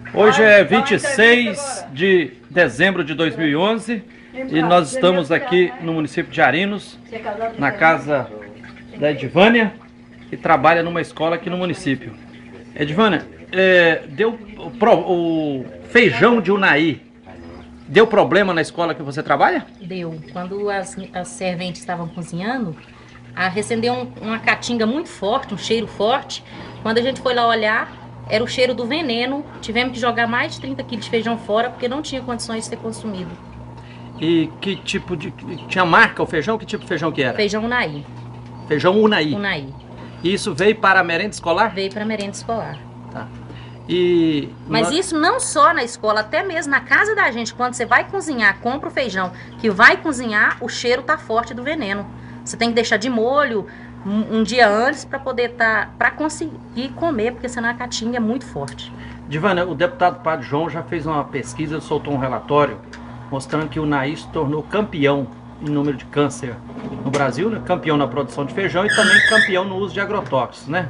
Hoje é 26 de dezembro de 2011 e nós estamos aqui no município de Arinos, na casa da Edvânia, que trabalha numa escola aqui no município. Edvânia, deu o feijão de Unai, deu problema na escola que você trabalha? Deu. Quando as serventes estavam cozinhando, recendeu uma catinga muito forte, um cheiro forte. Quando a gente foi lá olhar, era o cheiro do veneno. Tivemos que jogar mais de 30 quilos de feijão fora, porque não tinha condições de ser consumido. E que tipo de... tinha marca o feijão? Que tipo de feijão que era? Feijão Unai. Feijão Unai. Unai. E isso veio para a merenda escolar? Veio para a merenda escolar. Tá. Mas isso não só na escola, até mesmo na casa da gente. Quando você vai cozinhar, compra o feijão que vai cozinhar, o cheiro tá forte do veneno. Você tem que deixar de molho um dia antes para poder para conseguir comer, porque senão a catinga é muito forte. Edvânia, o deputado Padre João já fez uma pesquisa, soltou um relatório mostrando que o Unai se tornou campeão em número de câncer no Brasil, né? Campeão na produção de feijão e também campeão no uso de agrotóxicos, né?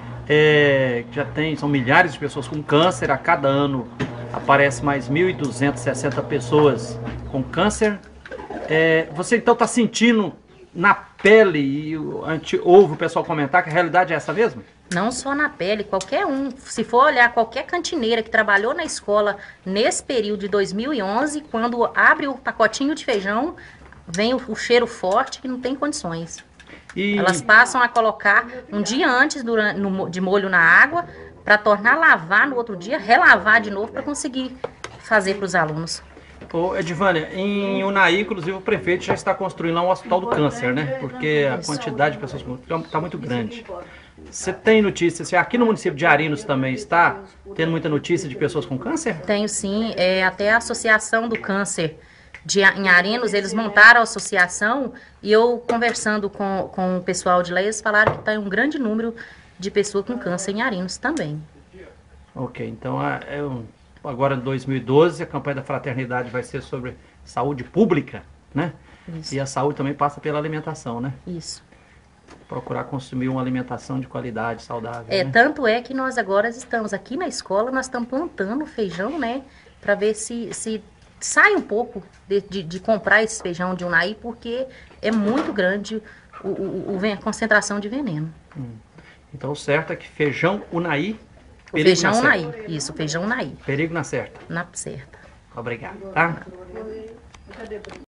São milhares de pessoas com câncer, a cada ano aparece mais 1.260 pessoas com câncer. Você então está sentindo na pele, e a gente ouve o pessoal comentar que a realidade é essa mesmo? Não só na pele, qualquer um. Se for olhar qualquer cantineira que trabalhou na escola nesse período de 2011, quando abre o pacotinho de feijão, vem o cheiro forte que não tem condições. Elas passam a colocar um dia antes de molho na água para tornar a lavar no outro dia, relavar de novo para conseguir fazer para os alunos. Ô, Edvânia, em Unai, inclusive, o prefeito já está construindo lá um hospital do câncer, né? Porque a quantidade de pessoas está muito grande. Você tem notícias, aqui no município de Arinos também está tendo muita notícia de pessoas com câncer? Tenho sim, até a Associação do Câncer em Arinos, eles montaram a associação e eu conversando com o pessoal de lá, eles falaram que tem um grande número de pessoas com câncer em Arinos também. Ok, então agora em 2012 a campanha da fraternidade vai ser sobre saúde pública, né? Isso. E a saúde também passa pela alimentação, né? Isso. Procurar consumir uma alimentação de qualidade, saudável. Né? Tanto é que nós agora estamos aqui na escola, nós estamos plantando feijão, né? Para ver se sai um pouco de comprar esse feijão de Unai, porque é muito grande a concentração de veneno. Então o certo é que feijão Unai, o feijão Unai, isso, feijão Unai. Perigo na certa. Na certa. Obrigado, tá?